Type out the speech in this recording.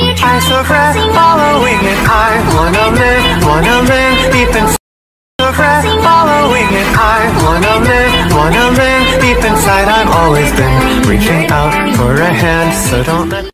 eyes so red, following it. I wanna live deep inside. So red, following it. I wanna live deep inside. I've always been reaching out for a hand, so don't let